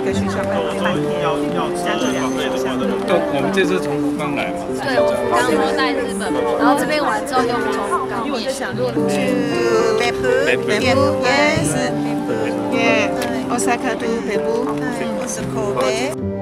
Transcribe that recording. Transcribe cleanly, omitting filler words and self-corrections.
个学校办半天，像这两个学校。 对，我们这次从福冈来嘛。 对，我福冈我在日本，然后这边完之后又从福冈面。 去北部，yes，yeah，大阪と北部，是神戸。